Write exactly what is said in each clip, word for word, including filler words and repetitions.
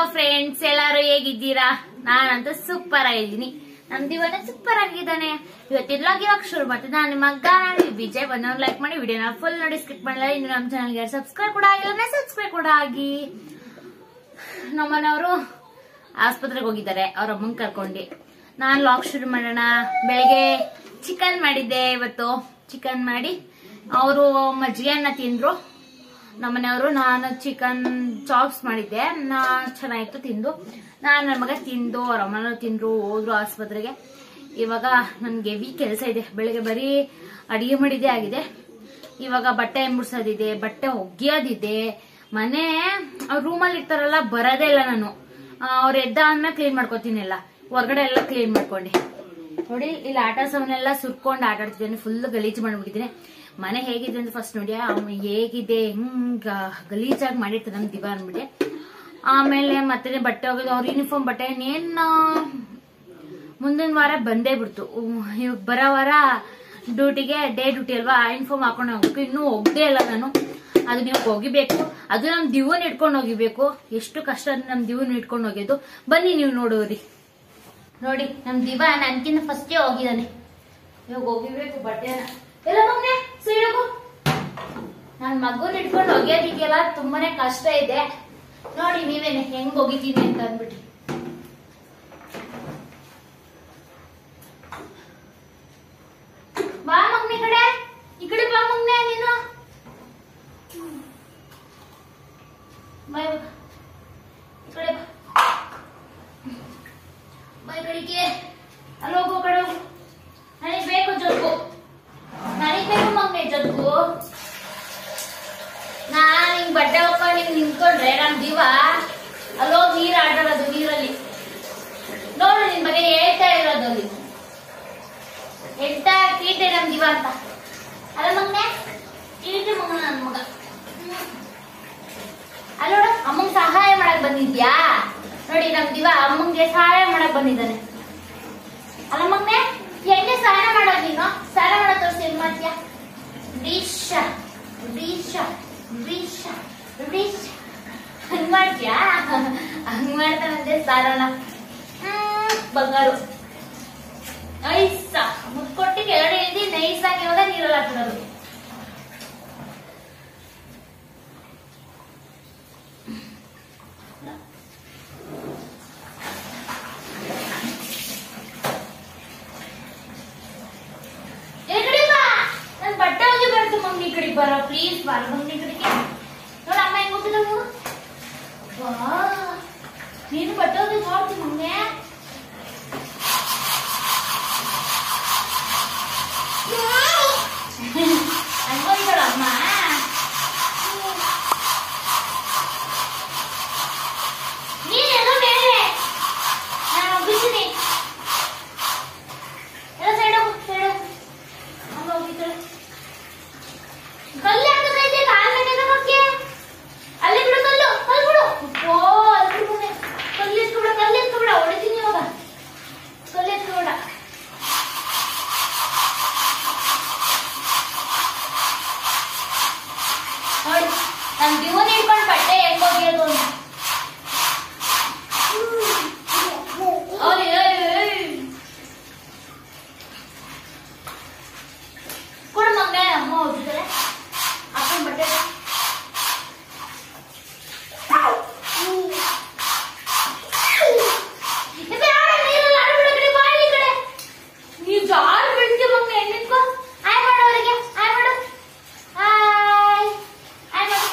Friends, ಎಲ್ಲಾರು ಹೇಗಿದ್ದೀರಾ? ನಾನಂತೂ ಸೂಪರ್ ಆಗಿದ್ದೀನಿ. ನಮ್ ದಿವನ ಸೂಪರ್ ಆಗಿದ್ದಾನೆ. ಇವತ್ತಿನ ಇವಾಗ ಶುರು ಮಾಡ್ತಿದ್ದೆ. ನಾನು ನಿಮ್ಮ ಗನಾವಿವಿಜಯ್. ಬಂದವ್ರು ಲೈಕ್ ಮಾಡಿ, ವಿಡಿಯೋನ ಫುಲ್ ನೋಡಿ ಸ್ಕಿಪ್ ಮಾಡಲ್ಲ. ಇನ್ನು ನಮ್ಮ ಚಾನಲ್ಗೆ ಸಬ್ಸ್ಕ್ರೈಬ್ ಕೂಡ ಆಗಿಲ್ಲ, ಸಬ್ಸ್ಕ್ರೈಬ್ ಕೂಡ ಆಗಿ. ನಮ್ಮನೆಯವರು ಆಸ್ಪತ್ರೆಗೆ ಹೋಗಿದ್ದಾರೆ, ಅವ್ರ ಅಮ್ಮನ್ ಕರ್ಕೊಂಡು. ನಾನ್ ಲಾಗ್ ಶುರು ಮಾಡೋಣ. ಬೆಳಿಗ್ಗೆ ಚಿಕನ್ ಮಾಡಿದ್ದೆ. ಇವತ್ತು ಚಿಕನ್ ಮಾಡಿ ಅವರು ಮಜ್ಜಿಗೆಯನ್ನ ತಿಂದ್ರು ನಮ್ಮನೆಯವರು. ನಾನು ಚಿಕನ್ ಚಾಪ್ಸ್ ಮಾಡಿದ್ದೆ, ನಾ ಚೆನ್ನಾಗಿತ್ತು ತಿಂದು. ನಾನು ನನ್ನ ಮಗ ತಿಂದು, ಅವ್ರ ಅಮ್ಮನವ್ರು ತಿಂದ್ರು, ಹೋದ್ರು ಆಸ್ಪತ್ರೆಗೆ. ಇವಾಗ ನನ್ಗೆ ಹೆವಿ ಕೆಲಸ ಇದೆ. ಬೆಳಿಗ್ಗೆ ಬರೀ ಅಡಿಗೆ ಮಾಡಿದ್ದೇ ಆಗಿದೆ. ಇವಾಗ ಬಟ್ಟೆ ಮುಡ್ಸೋದಿದೆ, ಬಟ್ಟೆ ಒಗ್ಯೋದಿದೆ. ಮನೆ ಅವ್ರ ರೂಮಲ್ಲಿ ಇರ್ತಾರಲ್ಲ, ಬರೋದೇ ಇಲ್ಲ ನಾನು. ಅವ್ರ ಎದ್ದ ಆದ್ಮೇಲೆ ಕ್ಲೀನ್ ಮಾಡ್ಕೋತೀನಿ. ಎಲ್ಲ ಹೊರಗಡೆ ಎಲ್ಲ ಕ್ಲೀನ್ ಮಾಡ್ಕೊಂಡೆ. ನೋಡಿ, ಇಲ್ಲಿ ಆಟ ಸಾಮಾನೆಲ್ಲ ಸುರ್ಕೊಂಡು ಆಟ ಆಡ್ತಿದ್ದೇನೆ. ಫುಲ್ ಗಲೀಜ್ ಮಾಡ್ಬಿಟ್ಟಿದ್ದೀನಿ. ಮನೆ ಹೇಗಿದೆ ಅಂತ ಫಸ್ಟ್ ನೋಡಿ. ಹೇಗಿದೆ ಹಿಂಗ ಗಲೀಜಾಗಿ ಮಾಡಿರ್ತಾರೆ ನಮ್ ದಿವ ಅಂದ್ಬಿಟ್ಟೆ. ಆಮೇಲೆ ಮತ್ತೆ ಬಟ್ಟೆ ಹೋಗಿದ್ದು, ಅವ್ರ ಯೂನಿಫಾರ್ಮ್ ಬಟ್ಟೆ ಏನ್ ಮುಂದಿನ ವಾರ ಬಂದೇ ಬಿಡ್ತು. ಇವಾಗ ಬರೋ ವಾರ ಡ್ಯೂಟಿಗೆ, ಡೇ ಡ್ಯೂಟಿ ಅಲ್ವಾ, ಯೂನಿಫಾರ್ಮ್ ಹಾಕೊಂಡು ಹೋಗ್ಬೇಕು. ಇನ್ನೂ ಹೋಗದೆ ಇಲ್ಲ ನಾನು. ಅದು ನೀವು ಹೋಗಿಬೇಕು. ಅದು ನಮ್ ದಿವನ್ ಇಟ್ಕೊಂಡು ಹೋಗಿಬೇಕು. ಎಷ್ಟು ಕಷ್ಟ ನಮ್ ದಿವನ್ ಇಟ್ಕೊಂಡು ಹೋಗಿದ್ದು. ಬನ್ನಿ ನೀವು ನೋಡೋರಿ. ನೋಡಿ, ನಮ್ ದಿವ ನನ್ಕಿಂತ ಫಸ್ಟೇ ಹೋಗಿದ್ದಾನೆ. ಇವಾಗ ಹೋಗಿಬೇಕು ಬಟ್ಟೆನ. ಎಲ್ಲ ಮಗನೆ ಸೈಡೋಗು. ನನ್ ಮಗುನ್ ಇಟ್ಕೊಂಡು ಒಗ್ಯೋದಿಕ್ಕೆಲ್ಲ ತುಂಬಾನೇ ಕಷ್ಟ ಇದೆ. ನೋಡಿ ನೀವೇನೆ ಹೆಂಗ್ ಹೋಗಿದ್ದೀನಿ ಅಂತ ಅಂದ್ಬಿಟ್ಟು. ಬಾ ಮಗ್ನೆ, ಕಡೆ ಈ ಕಡೆ ಬಾ ಮಗ್ನೆ. ನೀನು ಬಾಯ್ ಈ ಕಡೆ ಬಾ. ಬಾಯ್ ಕಡೆಗೆ ಅಲ್ಲಿ ಹೋಗು. ಕಡೆ ಹೋಗು. ನನಗೆ ಬೇಕು ಜೊತೆಗು. ನನಗೆ ಬೇಕು ಮಗ್ನೆ ಜೊತೆಗು. ನಾನ್ ಹಿಂಗ್ ಬಟ್ಟೆ ಹೋಗ್ಕೊಂಡು ಹಿಂಗ್ ನಿಂತ್ಕೊಂಡ್ರೆ ನಮ್ ದಿವ ಅಲ್ಲೋಗಿ ನೀರ್ ಆಡೋದು. ನೀರಲ್ಲಿ ನೋಡು, ನಿನ್ ಬಗ್ಗೆ ಹೇಳ್ತಾ ಇರೋದು. ಅಲ್ಲಿ ಎಂತ ಕೀಟೆ ನಮ್ ದಿವ ಅಂತ ಅಲ್ಲ ಮಗನೆ. ಕೀಟೆ ಮಗನ ನನ್ ಮಗ. ಅಲ್ಲೋಡ, ಅಮ್ಮಂಗ್ ಸಹಾಯ ಮಾಡಕ್ ಬಂದಿದ್ಯಾ? ನೋಡಿ, ನಮ್ ದಿವ ಅಮ್ಮಂಗೆ ಸಹಾಯ ಮಾಡಕ್ ಬಂದಿದ್ದಾನೆ. ಅಲ್ಲ ಮಗನೆ, ಹೆಂಗೆ ಸ್ನಾನ ಮಾಡೋದು ನೀನು? ಸ್ನಾನ ಮಾಡೋ ತೋರಿಸಿ ಏನ್ ಮಾಡ್ತೀಯ? ಡಿಶ್ ಡಿಶ್ ಡಿಶ್ ಡಿಶ್ ಹಂಗ್ ಮಾಡ್ತೀಯಾ? ಹಂಗ್ ಮಾಡ್ತಾನಂತೆ ಸ್ನಾನ. ಹ್ಮ್ ಬಂಗಾರು ನೈಸ ಮುಟ್ಕೊಟ್ಟು ಕೆಳಗಡೆ ಇಳಿದು ನೈಸ್ ಆಗಿ ಇವಾಗ ನೀರಲ್ಲಿ ಹಾಕಿರೋದು. ಬಟ್ಟೆ ಹೋಗಿ ಬರ್ತು ಮಮ್ಮಿ. ಈ ಕಡೆಗೆ ಬರೋ ಪ್ಲೀಸ್. ಬಾರ ಮಮ್ಮಿ ಕಡೆಗೆ. ನೋಡ ಅಮ್ಮ ಹೆಂಗ್ ಹೋಗಿಲ್ಲ ನೋಡು. ನೀನು ಬಟ್ಟೆ ಹೋಗಿ ನೋಡ್ತಿ ಮಮ್ಮಿ. ಹಂಗೋಗಿದ್ದಾಳ ಅಮ್ಮ. ನೀನ್ ಎಲ್ಲೋ ಮೇಲೆ ನಾನು ಹೋಗಿದ್ದೀನಿ. ಎಲ್ಲ ಸೈಡ್ ಹೋಗು, ಸೈಡ್ ಹೋಗು. ಅಮ್ಮ ಹೋಗಿದ್ದಾಳೆ. ಕಲ್ಲು ಹಾಕದೈತೆ ಕಾಲ್ ಮೇಲೆ ಬಗ್ಗೆ. ಅಲ್ಲಿ ಬಿಡು ಕಲ್ಲು, ಕಲ್ಲು ಬಿಡು. ಓ ಅಲ್ಲಿ ಬಿಡು. ಕಲ್ಲು ಎತ್ಕೊಬಿಡ, ಕಲ್ಲು ಎತ್ಕೊಬಿಡ. ಹೊಡಿತೀನಿ ಇವಾಗ. ಕಲ್ಲು ಎತ್ಕೊಬಿಡ. ನೋಡಿ, ನನ್ ದಿವನ್ ಹಿಡ್ಕೊಂಡು ಬಟ್ಟೆ ಹೆಂಗ್ ಹೋಗಿರೋದು ಅಂತ. ಕೊಡು ಮಗನೇ. ಅಮ್ಮ ಹೋಗಿದ್ದಾರೆ. ಹಾಕೊಂಡ್ ಬಟ್ಟೆ ನೀವ್ ಜಾರ್ ಬಿಡ್ತೀವಿ ಮಗನೇ. ನಿಂತ್ಕೋ. ಆಯ್ ಮಾಡು ಅವರಿಗೆ. ಆಯ್ ಮಾಡು. ಆಯ್ ಆಯ್ ಮಾಡು.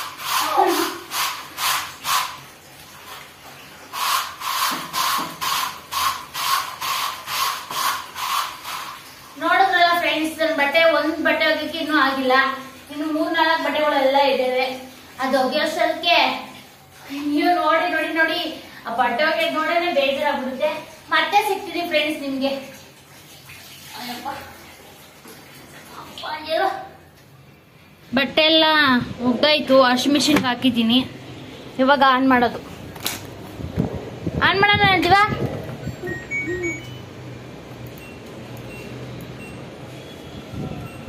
ನೋಡಿದ್ರಲ್ಲ ಫ್ರೆಂಡ್ಸ್, ನನ್ ಬಟ್ಟೆ ಒಂದ್ ಬಟ್ಟೆ ಹೋಗಕ್ಕೆ ಇನ್ನೂ ಆಗಿಲ್ಲ. ಇನ್ನು ಮೂರ್ ನಾಲ್ಕು ಬಟ್ಟೆಗಳೆಲ್ಲ ಇದ್ದೇವೆ. ಅದು ಒಗೆಯೋಷ್ಟಕ್ಕೆ ನೀವು ನೋಡಿ ನೋಡಿ ನೋಡಿ ಆ ಬಟ್ಟೆ ಒಗೆಯೋದ್ ನೋಡೋಣ ಬೇಜಾರಾಗ್ಬಿಡುತ್ತೆ. ಮತ್ತೆ ಸಿಗ್ತೀನಿ ಫ್ರೆಂಡ್ಸ್ ನಿಮ್ಗೆ. ಬಟ್ಟೆ ಎಲ್ಲ ಒಗ್ದಾಯ್ತು. ವಾಷಿಂಗ್ ಮಿಷಿನ್ಗೆ ಹಾಕಿದ್ದೀನಿ. ಇವಾಗ ಆನ್ ಮಾಡೋದು. ಆನ್ ಮಾಡೋಣ ಅಂತೀವಾ?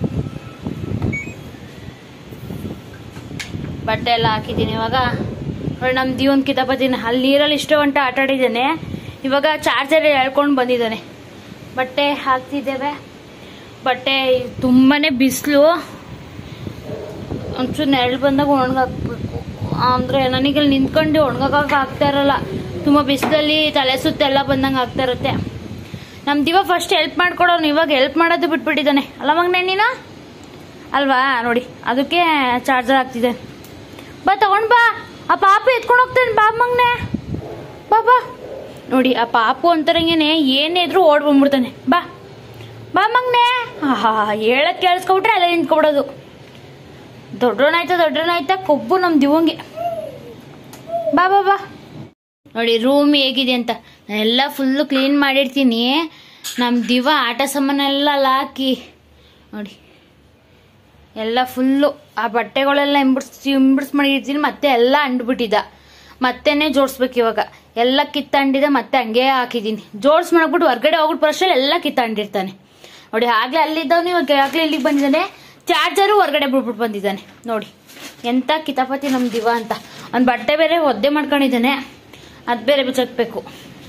ಬಟ್ಟೆ ಎಲ್ಲ ಹಾಕಿದ್ದೀನಿ. ಇವಾಗ ನಮ್ಮ ದಿವನ್ ಕಿತಾಪತಿನ ಅಲ್ಲಿ ನೀರಲ್ಲಿ ಇಷ್ಟು ಗಂಟೆ ಆಟ ಆಡಿದ್ದಾನೆ. ಇವಾಗ ಚಾರ್ಜರ್ ಎಳ್ಕೊಂಡು ಬಂದಿದ್ದಾನೆ. ಬಟ್ಟೆ ಹಾಕ್ತಿದ್ದೇವೆ. ಬಟ್ಟೆ ತುಂಬಾನೇ ಬಿಸಿಲು, ಒಂಚೂರು ನೆರಳು ಬಂದಾಗ ಒಣಗಾಕ್ಬೇಕು. ಅಂದ್ರೆ ನನಗೆ ನಿಂತ್ಕೊಂಡು ಒಣಗಾಕ ಆಗ್ತಾ ಇರಲ್ಲ, ತುಂಬಾ ಬಿಸಿಲಲ್ಲಿ ತಲೆ ಸುತ್ತೆಲ್ಲ ಬಂದಂಗೆ ಆಗ್ತಾ ಇರುತ್ತೆ. ನಮ್ ದಿವ ಫಸ್ಟ್ ಹೆಲ್ಪ್ ಮಾಡ್ಕೊಡೋನು, ಇವಾಗ ಹೆಲ್ಪ್ ಮಾಡೋದು ಬಿಟ್ಬಿಟ್ಟಿದ್ದಾನೆ ಅಲ್ಲ ಮಗನೇ ನೀನು ಅಲ್ವಾ? ನೋಡಿ ಅದಕ್ಕೆ ಚಾರ್ಜರ್ ಹಾಕ್ತಿದ್ದೆ. ಬಾ ತಗೊಂಡ್ ಬಾ, ಆ ಪಾಪು ಎತ್ಕೊಂಡು ಹೋಗ್ತಾನೆ. ಬಾ ಮಗನೇ, ಬಾ ಬಾ. ನೋಡಿ ಆ ಪಾಪು ಅಂತರಂಗೇನೆ ಏನೇ ಇದ್ರು ಓಡ್ ಬಂದ್ಬಿಡ್ತಾನೆ. ಬಾ ಬಾ ಮಗನೇ. ಹಾ ಹೇಳಕ್ ಕೇಳಿಸ್ಕೊಬಿಟ್ರೆ ಅಲ್ಲೇ ನಿಂತ್ಕೊಬಿಡೋದು. ದೊಡ್ಡವನಾಯ್ತಾ ದೊಡ್ಡವನಾಯ್ತಾ ಕೊಬ್ಬು ನಮ್ ದಿವಂಗೆ. ಬಾ ಬಾ ಬಾ. ನೋಡಿ ರೂಮ್ ಹೇಗಿದೆ ಅಂತ ನಾನೆಲ್ಲ ಫುಲ್ಲು ಕ್ಲೀನ್ ಮಾಡಿರ್ತೀನಿ. ನಮ್ಮ ದಿವ ಆಟ ಸಾಮಾನೆಲ್ಲ ಹಾಕಿ ನೋಡಿ ಎಲ್ಲ ಫುಲ್ಲು ಆ ಬಟ್ಟೆಗಳೆಲ್ಲ ಇಂಬಿಡ್ಸಿ ಇಂಬಿಡ್ಸ್ ಮಾಡಿರ್ತೀನಿ. ಮತ್ತೆ ಎಲ್ಲ ಅಂಡ್ಬಿಟ್ಟಿದ್ದ, ಮತ್ತೆನೆ ಜೋಡಿಸ್ಬೇಕು. ಇವಾಗ ಎಲ್ಲ ಕಿತ್ತಂಡಿದೆ, ಮತ್ತೆ ಹಂಗೆ ಹಾಕಿದ್ದೀನಿ. ಜೋಡ್ಸ್ ಮಾಡ್ಬಿಟ್ಟು ಹೊರ್ಗಡೆ ಹೋಗ್ಬಿಟ್ಟು ಬರೋಷ್ಟರಲ್ಲಿ ಎಲ್ಲ ಕಿತ್ತಂಡಿರ್ತಾನೆ. ನೋಡಿ ಆಗ್ಲೇ ಅಲ್ಲಿದ್ದವನು ಇವಾಗ ಆಗ್ಲೇ ಇಲ್ಲಿಗೆ ಬಂದಿದ್ದಾನೆ. ಚಾರ್ಜರು ಹೊರ್ಗಡೆ ಬಿಡ್ಬಿಟ್ಟು ಬಂದಿದ್ದಾನೆ. ನೋಡಿ ಎಂತ ಕಿತಾಪತಿ ನಮ್ ದಿವ ಅಂತ. ಅವ್ನ ಬಟ್ಟೆ ಬೇರೆ ಒದ್ದೆ ಮಾಡ್ಕೊಂಡಿದ್ದಾನೆ, ಅದ್ ಬೇರೆ ಬಿಚ್ಚಾಕ್ಬೇಕು.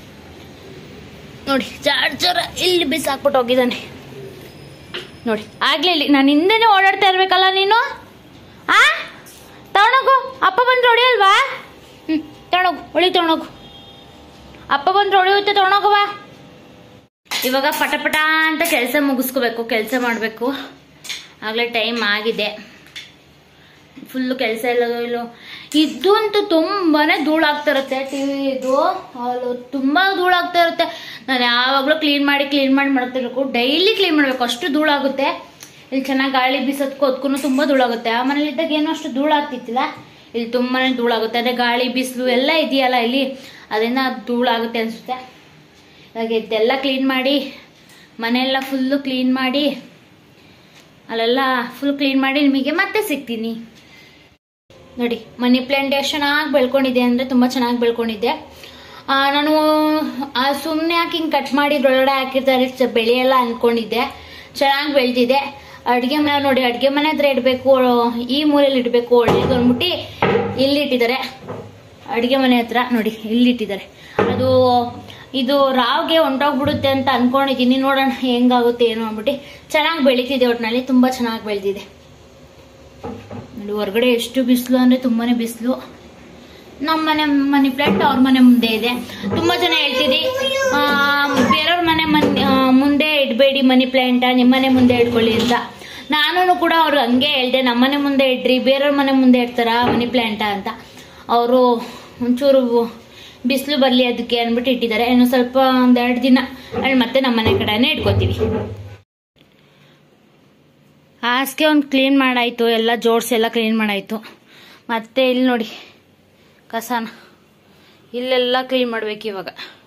ನೋಡಿ ಚಾರ್ಜರ್ ಇಲ್ಲಿ ಬಿಸಾಕ್ಬಿಟ್ಟು ಹೋಗಿದ್ದಾನೆ. ನೋಡಿ ಆಗ್ಲೇ ಇಲ್ಲಿ ನಾನು ಹಿಂದೆನೆ ಓಡಾಡ್ತಾ ಇರ್ಬೇಕಲ್ಲ ನೀನು. ಆ ತಗೊಂಡೋಗು, ಅಪ್ಪ ಬಂದ್ರೆ ಹೊಡಿಯಲ್ವಾ? ಹ್ಮ್ ತಗೊಂಡೋಗು, ಹೊಳಿ ತಗೊಂಡೋಗು. ಅಪ್ಪ ಬಂದ್ರೆ ಹೊಡಿಯುತ್ತೆ, ತಗೊಂಡೋಗವ. ಇವಾಗ ಪಟ ಪಟ ಅಂತ ಕೆಲಸ ಮುಗಿಸ್ಕೋಬೇಕು, ಕೆಲಸ ಮಾಡಬೇಕು. ಆಗ್ಲೇ ಟೈಮ್ ಆಗಿದೆ. ಫುಲ್ಲು ಕೆಲಸ ಇಲ್ಲ ಇಲ್ಲೋ. ಇದು ಅಂತೂ ತುಂಬಾನೇ ಧೂಳಾಗ್ತಾ ಇರುತ್ತೆ. ಟಿವಿ ಇದು ಹಾಲು ತುಂಬಾ ಧೂಳಾಗ್ತಾ ಇರುತ್ತೆ. ನಾನು ಯಾವಾಗಲೂ ಕ್ಲೀನ್ ಮಾಡಿ ಕ್ಲೀನ್ ಮಾಡಿ ಮಾಡ್ತಿರ್ಬೇಕು. ಡೈಲಿ ಕ್ಲೀನ್ ಮಾಡ್ಬೇಕು, ಅಷ್ಟು ಧೂಳಾಗುತ್ತೆ. ಇಲ್ಲಿ ಚೆನ್ನಾಗಿ ಗಾಳಿ ಬೀಸೋದಕ್ಕೂ ಅದಕ್ಕೂ ತುಂಬಾ ಧೂಳಾಗುತ್ತೆ. ಆ ಮನೇಲಿ ಇದ್ದಾಗ ಏನೋ ಅಷ್ಟು ಧೂಳಾಗ್ತಿತ್ತಿಲ್ಲ, ಇಲ್ಲಿ ತುಂಬಾನೇ ಧೂಳಾಗುತ್ತೆ. ಅದೇ ಗಾಳಿ ಬಿಸಿಲು ಎಲ್ಲ ಇದೆಯಲ್ಲ ಇಲ್ಲಿ, ಅದರಿಂದ ಧೂಳಾಗುತ್ತೆ ಅನ್ಸುತ್ತೆ. ಇವಾಗ ಇದೆಲ್ಲ ಕ್ಲೀನ್ ಮಾಡಿ, ಮನೆಯೆಲ್ಲ ಫುಲ್ಲು ಕ್ಲೀನ್ ಮಾಡಿ, ಅಲ್ಲೆಲ್ಲ ಫುಲ್ ಕ್ಲೀನ್ ಮಾಡಿ ನಿಮಗೆ ಮತ್ತೆ ಸಿಗ್ತೀನಿ. ನೋಡಿ ಮನಿ ಪ್ಲಾಂಟ್ ಎಷ್ಟು ಚೆನ್ನಾಗಿ ಬೆಳ್ಕೊಂಡಿದೆ ಅಂದರೆ ತುಂಬ ಚೆನ್ನಾಗಿ ಬೆಳ್ಕೊಂಡಿದ್ದೆ. ನಾನು ಸುಮ್ಮನೆ ಹಾಕಿ ಹಿಂಗೆ ಕಟ್ ಮಾಡಿ ಒಳಗಡೆ ಹಾಕಿರ್ತಾರೆ ಬೆಳೆಯಲ್ಲ ಅಂದ್ಕೊಂಡಿದ್ದೆ. ಚೆನ್ನಾಗಿ ಬೆಳೆದಿದೆ. ಅಡುಗೆ ಮನೆ ನೋಡಿ, ಅಡುಗೆ ಮನೆ ಹತ್ರ ಇಡಬೇಕು, ಈ ಮೂಲೆಯಲ್ಲಿ ಇಡಬೇಕು ಒಳ್ಳೇದು ಅಂದ್ಬಿಟ್ಟು ಇಲ್ಲಿ ಇಟ್ಟಿದ್ದಾರೆ. ಅಡುಗೆ ಮನೆ ಹತ್ರ ನೋಡಿ ಇಲ್ಲಿ ಇಟ್ಟಿದ್ದಾರೆ. ಅದು ಇದು ರಾವ್ಗೆ ಹೊಂಟೋಗ್ಬಿಡುತ್ತೆ ಅಂತ ಅನ್ಕೊಂಡಿದ್ದೀನಿ. ನೋಡೋಣ ಹೆಂಗಾಗುತ್ತೆ ಏನು ಅಂದ್ಬಿಟ್ಟು. ಚೆನ್ನಾಗಿ ಬೆಳೀತಿದೆ, ಒಟ್ಟಿನಲ್ಲಿ ತುಂಬ ಚೆನ್ನಾಗಿ ಬೆಳೆದಿದೆ. ನೋಡಿ ಹೊರಗಡೆ ಎಷ್ಟು ಬಿಸಿಲು ಅಂದರೆ ತುಂಬಾನೇ ಬಿಸಿಲು. ನಮ್ಮ ಮನೆ ಮನಿ ಪ್ಲಾಂಟ್ ಅವ್ರ ಮನೆ ಮುಂದೆ ಇದೆ. ತುಂಬಾ ಜನ ಹೇಳ್ತೀರಿ ಬೇರೆಯವ್ರ ಮನೆ ಮುಂದೆ ಇಡಬೇಡಿ ಮನಿ ಪ್ಲಾಂಟ್, ನಿಮ್ಮ ಮನೆ ಮುಂದೆ ಇಟ್ಕೊಳ್ಳಿ ಅಂತ. ನಾನು ಕೂಡ ಅವ್ರು ಹಂಗೆ ಹೇಳ್ದೆ, ನಮ್ಮನೆ ಮುಂದೆ ಇಡ್ರಿ, ಬೇರೆಯವ್ರ ಮನೆ ಮುಂದೆ ಇಡ್ತಾರ ಮನಿ ಪ್ಲಾಂಟ ಅಂತ. ಅವರು ಒಂಚೂರು ಬಿಸಿಲು ಬರಲಿ ಅದಕ್ಕೆ ಅಂದ್ಬಿಟ್ಟು ಇಟ್ಟಿದ್ದಾರೆ. ಇನ್ನು ಸ್ವಲ್ಪ ಒಂದೆರಡು ದಿನ ಅಲ್ಲಿ ಮತ್ತೆ ನಮ್ಮ ಮನೆ ಕಡೆನೇ ಇಟ್ಕೋತೀವಿ. ಹಾಸಿಗೆ ಒಂದು ಕ್ಲೀನ್ ಮಾಡಾಯ್ತು, ಎಲ್ಲ ಜೋಡಿಸಿ ಎಲ್ಲ ಕ್ಲೀನ್ ಮಾಡಾಯ್ತು. ಮತ್ತೆ ಇಲ್ಲಿ ನೋಡಿ ಕಸನ ಇಲ್ಲೆಲ್ಲ ಕ್ಲೀನ್ ಮಾಡ್ಬೇಕು ಇವಾಗ.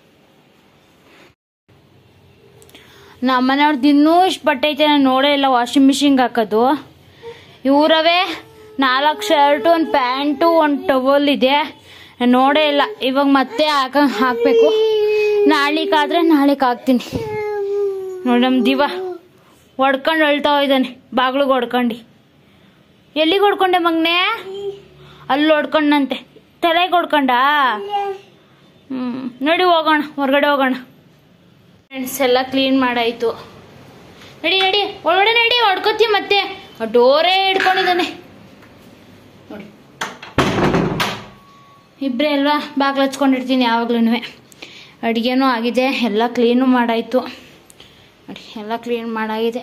ನಮ್ಮನೆಯವ್ರದ್ದು ಇನ್ನೂ ಇಷ್ಟು ಬಟ್ಟೆ ಐತೆ, ನಾನು ನೋಡೇ ಇಲ್ಲ ವಾಷಿಂಗ್ ಮಿಷಿನ್ಗೆ ಹಾಕೋದು. ಇವರವೇ ನಾಲ್ಕು ಶರ್ಟು, ಒಂದು ಪ್ಯಾಂಟು, ಒಂದು ಟವಲ್ ಇದೆ, ನೋಡೇ ಇಲ್ಲ. ಇವಾಗ ಮತ್ತೆ ಹಾಕ ಹಾಕಬೇಕು. ನಾಳೆಗಾದ್ರೆ ನಾಳೆಗೆ ಹಾಕ್ತೀನಿ. ನೋಡಿ ನಮ್ಮ ದಿವ ಹೊಡ್ಕೊಂಡು ಅಳ್ತಾ ಇದ್ದಾನೆ, ಬಾಗ್ಲಿಗೆ ಹೊಡ್ಕೊಂಡು. ಎಲ್ಲಿಗೆ ಹೊಡ್ಕೊಂಡೆ ಮಗನೇ? ಅಲ್ಲಿ ಹೊಡ್ಕೊಂಡಂತೆ, ತಲೆಗೆ ಹೊಡ್ಕೊಂಡ. ಹ್ಮ್ ನಡಿ ಹೋಗೋಣ, ಹೊರಗಡೆ ಹೋಗೋಣ. ಫ್ರೆಂಡ್ಸ್ ಎಲ್ಲ ಕ್ಲೀನ್ ಮಾಡಾಯ್ತು. ನಡಿ ನಡಿ ಒಳಗಡೆ ನಡಿ, ಹೊಡ್ಕೋತೀವಿ. ಮತ್ತೆ ಡೋರೇ ಹಿಡ್ಕೊಂಡಿದ್ದಾನೆ ನೋಡಿ. ಇಬ್ಬರೇ ಅಲ್ವಾ ಬಾಗ್ಲು ಹಚ್ಕೊಂಡಿರ್ತೀನಿ ಯಾವಾಗ್ಲೂ. ಅಡುಗೆನೂ ಆಗಿದೆ, ಎಲ್ಲ ಕ್ಲೀನು ಮಾಡಾಯ್ತು ನೋಡಿ. ಎಲ್ಲ ಕ್ಲೀನ್ ಮಾಡಾಗಿದೆ,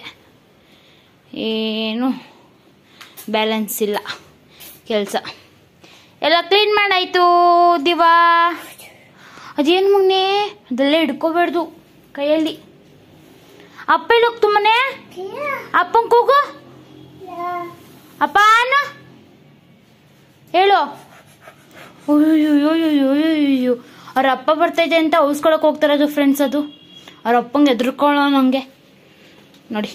ಏನು ಬ್ಯಾಲೆನ್ಸ್ ಇಲ್ಲ ಕೆಲಸ. ಎಲ್ಲ ಕ್ಲೀನ್ ಮಾಡಾಯ್ತು ದಿವಾ. ಅದೇನು ಮಗನೇ, ಅದೆಲ್ಲ ಹಿಡ್ಕೋಬೇಡ್ದು ಕೈಯಲ್ಲಿ. ಅಪ್ಪ ಇಲ್ಲಿ ಹೋಗ್ತು ಮನೆ, ಅಪ್ಪನ ಕೂಗು. ಅಪ್ಪ ಅನ್ನ ಹೇಳು. ಅಯ್ಯೋಯ್ಯೋಯ್ಯೋಯ್ಯೋ, ಅವ್ರ ಅಪ್ಪ ಬರ್ತೈತೆ ಅಂತ ಉಳ್ಸ್ಕೊಳಕ್ ಹೋಗ್ತಾರದು ಫ್ರೆಂಡ್ಸ್. ಅದು ಅವ್ರ ಅಪ್ಪಂಗೆ ಎದುರ್ಕೊಳ್ಳೋ ನಂಗೆ ನೋಡಿ.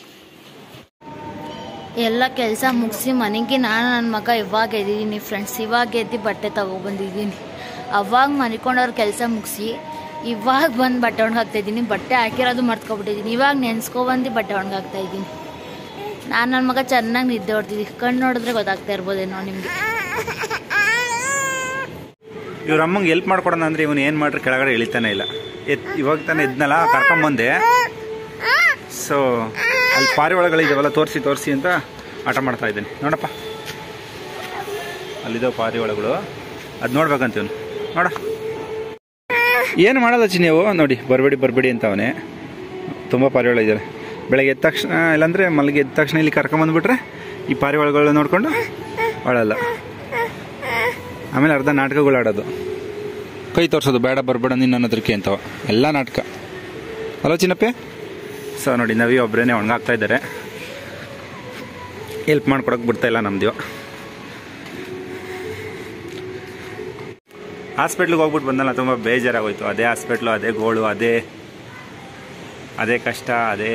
ಎಲ್ಲ ಕೆಲಸ ಮುಗಿಸಿ ಮನೆಗೆ ನಾನು ನನ್ನ ಮಗ ಇವಾಗ ಎದ್ದಿದ್ದೀನಿ ಫ್ರೆಂಡ್ಸ್. ಇವಾಗ ಎದ್ದು ಬಟ್ಟೆ ತಗೊಬಂದಿದ್ದೀನಿ. ಅವಾಗ ಮನಿಕೊಂಡವ್ರ ಕೆಲಸ ಮುಗಿಸಿ ಇವಾಗ ಬಂದು ಬಟ್ಟೆ ಒಣಗಾಕ್ತಾ ಇದ್ದೀನಿ. ಬಟ್ಟೆ ಹಾಕಿರೋದು ಮರ್ತ್ಕೊಬಿಟ್ಟಿದ್ದೀನಿ. ಇವಾಗ ನೆನ್ಸ್ಕೊಬಂದು ಬಟ್ಟೆ ಒಣಗಾಕ್ತಾ ಇದ್ದೀನಿ. ನಾನು ನನ್ನ ಮಗ ಚೆನ್ನಾಗಿ ನಿದ್ದೆ ಹೊಡ್ತಿದ್ದೀನಿ. ಕಣ್ಣು ನೋಡಿದ್ರೆ ಗೊತ್ತಾಗ್ತಾ ಇರ್ಬೋದೇನೋ ನಿಮಗೆ. ಇವ್ರ ಅಮ್ಮಂಗೆ ಹೆಲ್ಪ್ ಮಾಡ್ಕೊಡೋಣ ಅಂದ್ರೆ ಇವನು ಏನು ಮಾಡ್ರಿ ಕೆಳಗಡೆ ಇಳಿತಾನೆ ಇಲ್ಲ. ಎತ್ ಇವಾಗ ತಾನೆ ಇದ್ನಲ್ಲ ಕರ್ಕೊಂಬಂದೆ. ಸೊ ಅಲ್ಲಿ ಪಾರಿವಾಳಗಳಿದಾವಲ್ಲ ತೋರಿಸಿ ತೋರಿಸಿ ಅಂತ ಆಟ ಮಾಡ್ತಾ ಇದ್ದೀನಿ. ನೋಡಪ್ಪ ಅಲ್ಲಿದ್ದಾವೆ ಪಾರಿವಾಳಗಳು, ಅದು ನೋಡ್ಬೇಕಂತ ಇವನು. ನೋಡ ಏನು ಮಾಡಲ್ಲ ಚಿ ನೀವು ನೋಡಿ, ಬರಬೇಡಿ ಬರಬೇಡಿ ಅಂತ ಅವನೇ. ತುಂಬ ಪಾರಿವಾಳ ಇದ್ದಾರೆ. ಬೆಳಗ್ಗೆ ಎದ್ದ ತಕ್ಷಣ ಇಲ್ಲಾಂದರೆ ಮಲ್ಲಿಗೆ ಎದ್ದ ತಕ್ಷಣ ಇಲ್ಲಿ ಕರ್ಕೊಂಬಂದ್ಬಿಟ್ರೆ ಈ ಪಾರಿವಾಳಗಳನ್ನ ನೋಡಿಕೊಂಡು ಆಡಲ್ಲ. ಆಮೇಲೆ ಅರ್ಧ ನಾಟಕಗಳು ಆಡೋದು, ಕೈ ತೋರಿಸೋದು, ಬೇಡ ಬರಬೇಡ ನಿನ್ನ ಅನ್ನೋದಕ್ಕೆ ಅಂತವ ಎಲ್ಲ ನಾಟಕ. ಹಲೋ ಚಿನ್ನಪ್ಪೆ. ಸೊ ನೋಡಿ ನವಿ ಒಬ್ಬರೇ ಒಣಗಾಗ್ತಾ ಇದ್ದಾರೆ, ಹೆಲ್ಪ್ ಮಾಡ್ಕೊಡೋಕೆ ಬಿಡ್ತಾ ಇಲ್ಲ ನಮ್ದು. ಹಾಸ್ಪಿಟ್ಲಿಗೆ ಹೋಗ್ಬಿಟ್ಟು ಬಂದಲ್ಲ, ತುಂಬ ಬೇಜಾರಾಗೋಯ್ತು. ಅದೇ ಹಾಸ್ಪಿಟ್ಲು, ಅದೇ ಗೋಳು, ಅದೇ ಅದೇ ಕಷ್ಟ, ಅದೇ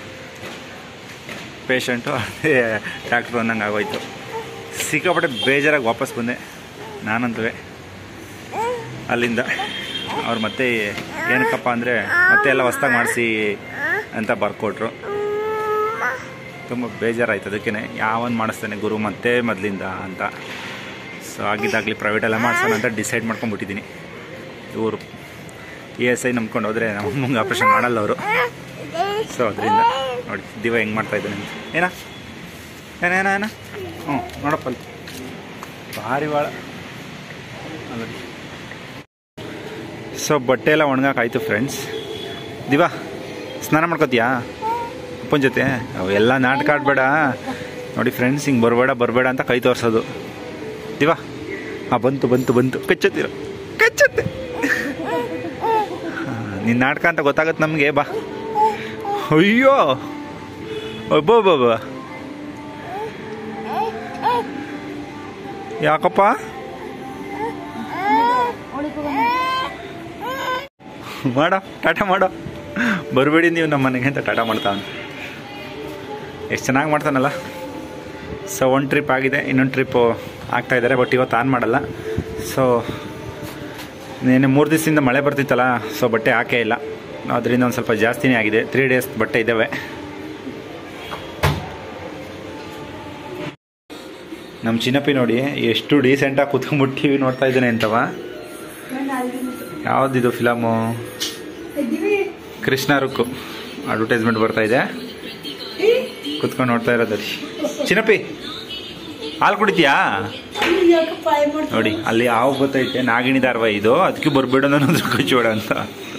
ಪೇಷಂಟು, ಅದೇ ಡಾಕ್ಟ್ರು ಅನ್ನಂಗೆ ಆಗೋಯ್ತು. ಸಿಕ್ಕಾಪಟ್ಟೆ ಬೇಜಾರಾಗಿ ವಾಪಸ್ ಬಂದೆ ನಾನಂತೂ ಅಲ್ಲಿಂದ. ಅವ್ರು ಮತ್ತೆ ಏನಕ್ಕಪ್ಪ ಅಂದರೆ ಮತ್ತೆ ಎಲ್ಲ ಹೊಸ್ದಾಗಿ ಮಾಡಿಸಿ ಅಂತ ಬರ್ಕೊಟ್ರು. ತುಂಬ ಬೇಜಾರಾಯ್ತು. ಅದಕ್ಕೇ ಯಾವನ್ ಮಾಡಿಸ್ತಾನೆ ಗುರು ಮತ್ತೆ ಮೊದಲಿಂದ ಅಂತ. ಸೊ ಆಗಿದ್ದಾಗಲಿ ಪ್ರೈವೇಟೆಲ್ಲ ಮಾಡ್ಸೋಣ ಅಂತ ಡಿಸೈಡ್ ಮಾಡ್ಕೊಂಡ್ಬಿಟ್ಟಿದ್ದೀನಿ. ಇವರು ಇ ಎಸ್ ಐ ನಂಬ್ಕೊಂಡು ಹೋದರೆ ನಮ್ಮ ಮುಂಗೆ ಆಪ್ರೇಷನ್ ಮಾಡಲ್ಲ ಅವರು. ಸೊ ಅದರಿಂದ ನೋಡಿ ದಿವ ಹೆಂಗೆ ಮಾಡ್ತಾಯಿದ್ದಾನೆ ಅಂತ. ಏನ ಏನ ಏನ ಏನ ಹ್ಞೂ ನೋಡಪ್ಪ ಅಲ್ಲಿ ಪಾರಿವಾಳ ಅಲ್ಲ. ಸೊ ಬಟ್ಟೆ ಎಲ್ಲ ಒಣಗಾಕಾಯ್ತು ಫ್ರೆಂಡ್ಸ್. ದಿವಾ ಸ್ನಾನ ಮಾಡ್ಕೋತೀಯಾ ಅಪ್ಪನ ಜೊತೆ? ಅವೆಲ್ಲ ನಾಟಕ ಆಡಬೇಡ ನೋಡಿ ಫ್ರೆಂಡ್ಸ್, ಹಿಂಗೆ ಬರಬೇಡ ಬರಬೇಡ ಅಂತ ಕೈ ತೋರಿಸೋದು. ದಿವಾ ಹಾಂ ಬಂತು ಬಂತು ಬಂತು ಕಚ್ಚತ್ತೀರ ಕಚ್ಚತ್ತೆ. ನಿನ್ನ ನಾಟಕ ಅಂತ ಗೊತ್ತಾಗತ್ತೆ ನಮಗೆ. ಬಾ. ಅಯ್ಯೋ ಒಬ್ಬೊಬ್ಬ ಯಾಕಪ್ಪ ಮಾಡೋ ಟಾಟಾ ಮಾಡೋ, ಬರಬೇಡಿ ನೀವು ನಮ್ಮ ಮನೆಗೆ ಅಂತ ಟಾಟಾ ಮಾಡ್ತಾವನು. ಎಷ್ಟು ಚೆನ್ನಾಗಿ ಮಾಡ್ತಾನಲ್ಲ. ಸೊ ಒಂದು ಟ್ರಿಪ್ ಆಗಿದೆ, ಇನ್ನೊಂದು ಟ್ರಿಪ್ಪು ಆಗ್ತಾಯಿದ್ದಾರೆ. ಬಟ್ ಇವತ್ತು ಆನ್ ಮಾಡಲ್ಲ. ಸೊ ನೆನ್ನೆ ಮೂರು ದಿವಸದಿಂದ ಮಳೆ ಬರ್ತಿತ್ತಲ್ಲ, ಸೊ ಬಟ್ಟೆ ಹಾಕೇ ಇಲ್ಲ. ಅದರಿಂದ ಒಂದು ಸ್ವಲ್ಪ ಜಾಸ್ತಿನೇ ಆಗಿದೆ. ತ್ರೀ ಡೇಸ್ ಬಟ್ಟೆ ಇದ್ದಾವೆ. ನಮ್ಮ ಚಿನ್ನಪ್ಪಿ ನೋಡಿ ಎಷ್ಟು ಡೀಸೆಂಟಾಗಿ ಕೂತ್ಕೊಂಡ್ಬಿಟ್ಟು ಟಿ ವಿ ನೋಡ್ತಾ ಇದ್ದಾನೆ ಅಂತವ. ಯಾವುದಿದು ಫಿಲಮು? ಕೃಷ್ಣ ರುಕ್ಕು ಅಡ್ವರ್ಟೈಸ್ಮೆಂಟ್ ಬರ್ತಾ ಇದೆ, ಕುತ್ಕೊಂಡು ನೋಡ್ತಾ ಇರೋದಲ್ಲಿ. ಚಿನ್ನಪ್ಪಿ ಹಾಲು ಕುಡಿತೀಯಾ? ನೋಡಿ ಅಲ್ಲಿ ಹಾವು ಗೊತ್ತೈತೆ, ನಾಗಿಣಿ ದಾರ್ವ ಇದು, ಅದಕ್ಕೆ ಬರ್ಬೇಡ ಅನ್ನೋದು ಕಚ್ಚೋಡ ಅಂತ.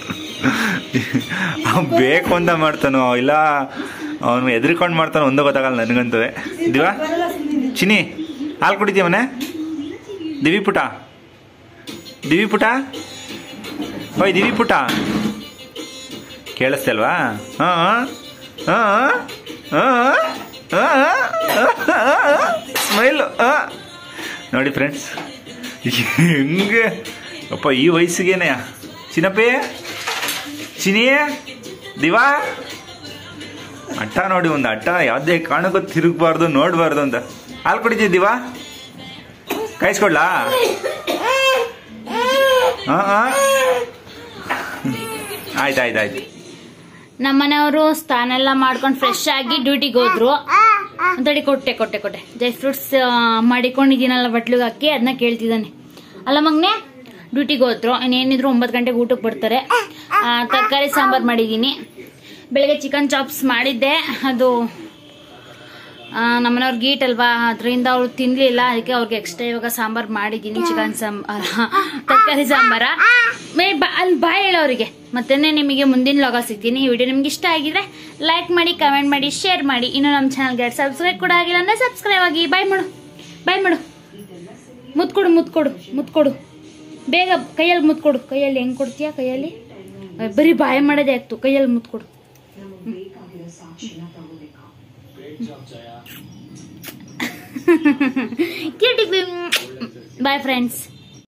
ಬೇಕು ಅಂತ ಮಾಡ್ತಾನೋ ಇಲ್ಲ ಅವನು ಎದ್ರಿಕೊಂಡು ಮಾಡ್ತಾನೋ ಒಂದೋ ಗೊತ್ತಾಗಲ್ಲ ನನಗಂತೂ. ದಿವಾ ಚಿನಿ ಹಾಲು ಕುಡಿತೀವನೇ? ದಿವಿ ಪುಟ ದಿವಿ ಪುಟ ಓಯ್ ದಿವಿ ಪುಟ ಕೇಳಿಸ್ತಲ್ವಾ? ಹಾಂ ಹಾಂ ಸ್ಮೈಲು. ನೋಡಿ ಫ್ರೆಂಡ್ಸ್ ಹೆಂಗೆ ಅಪ್ಪ ಈ ವಯಸ್ಸಿಗೇನೆ. ಚಿನ್ನಪ್ಪೇ ಚಿನಿಯೇ ದಿವಾ ಅಟ್ಟ ನೋಡಿ, ಒಂದು ಅಟ್ಟ ಯಾವುದೇ ಕಾರಣಕ್ಕೂ ತಿರುಗಬಾರ್ದು ನೋಡಬಾರ್ದು ಅಂತ. ಹಾಲು ಕುಡಿತಿದ್ದೀವಾ? ಕಾಯಿಸ್ಕೊಡ್ಲಾ? ಹಾಂ ಹಾಂ ಆಯ್ತು ಆಯ್ತು ಆಯ್ತು. ನಮ್ಮನೆಯವರು ಸ್ನಾನ ಎಲ್ಲ ಮಾಡ್ಕೊಂಡು ಫ್ರೆಶ್ ಆಗಿ ಡ್ಯೂಟಿಗೆ ಹೋದ್ರು. ಅಂತೇಳಿ ಕೊಟ್ಟೆ ಕೊಟ್ಟೆ ಕೊಟ್ಟೆ ಡ್ರೈ ಫ್ರೂಟ್ಸ್ ಮಾಡಿಕೊಂಡಿದ್ದೀನಲ್ಲ ಬಟ್ಲಿಗೆ ಹಾಕಿ, ಅದನ್ನ ಕೇಳ್ತಿದ್ದಾನೆ. ಅಲ್ಲ ಮಗನೆ ಡ್ಯೂಟಿಗೆ ಹೋದ್ರು. ಇನ್ನೇನಿದ್ರು ಒಂಬತ್ತು ಗಂಟೆಗೆ ಊಟಕ್ಕೆ ಬರ್ತಾರೆ. ತರಕಾರಿ ಸಾಂಬಾರು ಮಾಡಿದ್ದೀನಿ. ಬೆಳಗ್ಗೆ ಚಿಕನ್ ಚಾಪ್ಸ್ ಮಾಡಿದ್ದೆ, ಅದು ನಮ್ಮನೆಯವ್ರಿಗೆ ಗೀಟ್ ಅಲ್ವಾ, ಅದರಿಂದ ಅವ್ರು ತಿನ್ಲಿಲ್ಲ. ಅದಕ್ಕೆ ಅವ್ರಿಗೆ ಎಕ್ಸ್ಟ್ರಾ ಇವಾಗ ಸಾಂಬಾರು ಮಾಡಿದ್ದೀನಿ. ಚಿಕನ್ ಸಾಂಬಾರ ತರಕಾರಿ ಸಾಂಬಾರ ಮೇ ಬಾ ಅಲ್ಲಿ ಬಾಯ್ ಹೇಳೋರಿಗೆ. ಮತ್ತೆ ನಿಮಗೆ ಮುಂದಿನ ಲಾಗ ಸಿಗ್ತೀನಿ. ಈ ವಿಡಿಯೋ ನಿಮ್ಗೆ ಇಷ್ಟ ಆಗಿದ್ರೆ ಲೈಕ್ ಮಾಡಿ, ಕಮೆಂಟ್ ಮಾಡಿ, ಶೇರ್ ಮಾಡಿ. ಇನ್ನು ನಮ್ಮ ಚಾನಲ್ಗೆ ಸಬ್ಸ್ಕ್ರೈಬ್ ಕೂಡ ಆಗಿಲ್ಲ ಅಂದ್ರೆ ಸಬ್ಸ್ಕ್ರೈಬ್ ಆಗಿ. ಬಾಯ್ ಮಾಡು ಬಾಯ್ ಮಾಡು. ಮುತ್ಕೊಡು ಮುತ್ಕೊಡು ಮುತ್ಕೊಡು ಬೇಗ. ಕೈಯಲ್ಲಿ ಮುತ್ಕೊಡು. ಕೈಯಲ್ಲಿ ಹೆಂಗ್ ಕೊಡ್ತೀಯಾ? ಕೈಯಲ್ಲಿ ಬರೀ ಬಾಯ್ ಮಾಡೋದೇ ಆಗ್ತು. ಕೈಯಲ್ಲಿ ಮುತ್ಕೊಡು. Bye friends.